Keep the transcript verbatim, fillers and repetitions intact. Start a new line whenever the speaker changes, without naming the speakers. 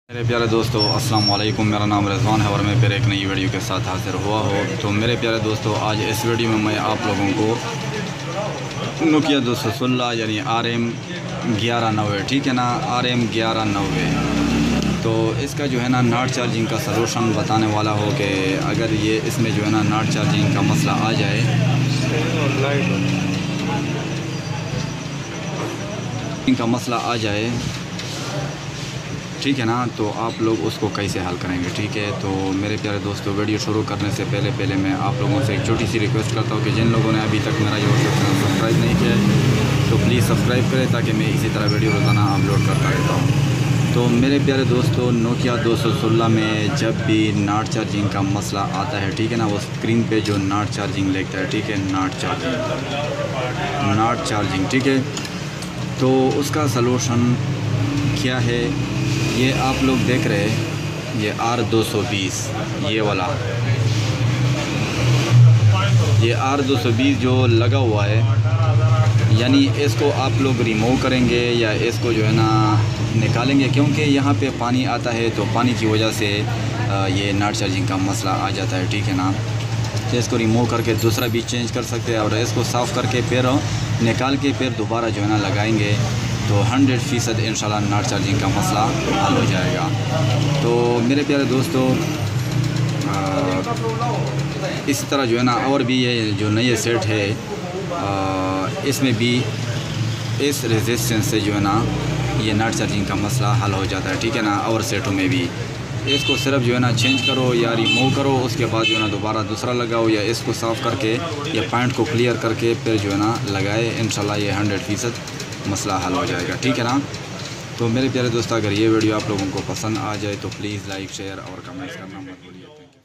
मेरे प्यारे दोस्तों अस्सलाम वालेकुम। मेरा नाम रिजवान है और मैं फिर एक नई वीडियो के साथ हाजिर हुआ हो। तो मेरे प्यारे दोस्तों, आज इस वीडियो में मैं आप लोगों को नोकिया दो सौ सोलह यानी आर एम ग्यारह नब्बे, ठीक है ना, आर एम ग्यारह नब्बे, तो इसका जो है ना नॉट चार्जिंग का सलूशन बताने वाला हो कि अगर ये इसमें जो है ना नॉट चार्जिंग का मसला आ जाए, इनका मसला आ जाए, ठीक है ना, तो आप लोग उसको कैसे हल करेंगे। ठीक है, तो मेरे प्यारे दोस्तों, वीडियो शुरू करने से पहले पहले मैं आप लोगों से एक छोटी सी रिक्वेस्ट करता हूँ कि जिन लोगों ने अभी तक मेरा यूट्यूब चैनल सब्सक्राइब नहीं किया है तो प्लीज़ सब्सक्राइब करें ताकि मैं इसी तरह वीडियो रोज़ाना अपलोड करता रहता हूँ। तो मेरे प्यारे दोस्तों, नोकिया दो सौ सोलह में जब भी नॉट चार्जिंग का मसला आता है, ठीक है ना, वो स्क्रीन पे जो नॉट चार्जिंग लिखता है, ठीक है, नॉट चार्जिंग नॉट चार्जिंग ठीक है, तो उसका सलूशन क्या है ये आप लोग देख रहे हैं। ये आर दो सौ बीस, ये वाला, ये आर दो सौ बीस जो लगा हुआ है, यानी इसको आप लोग रिमूव करेंगे या इसको जो है ना निकालेंगे, क्योंकि यहाँ पे पानी आता है तो पानी की वजह से ये नॉट चार्जिंग का मसला आ जाता है, ठीक है ना। तो इसको रिमूव करके दूसरा भी चेंज कर सकते हैं और इसको साफ़ करके फिर निकाल के फिर दोबारा जो है ना लगाएंगे तो हंड्रेड फ़ीसद इंशाल्लाह नॉट चार्जिंग का मसला हल हो जाएगा। तो मेरे प्यारे दोस्तों, इसी तरह जो है ना और भी ये जो नए सेट है आ, इसमें भी इस रेजिस्टेंस से जो है ना ये नॉट चार्जिंग का मसला हल हो जाता है, ठीक है ना। और सेटों में भी इसको सिर्फ जो है ना चेंज करो या रिमूव करो, उसके बाद जो है ना दोबारा दूसरा लगाओ या इसको साफ़ करके या पॉइंट को क्लियर करके फिर जो है ना लगाए, इंशाल्लाह ये हंड्रेड फ़ीसद मसला हल हो जाएगा, ठीक है ना। तो मेरे प्यारे दोस्तों, अगर ये वीडियो आप लोगों को पसंद आ जाए तो प्लीज़ लाइक, शेयर और कमेंट्स करना मत भूलिए। Thank you.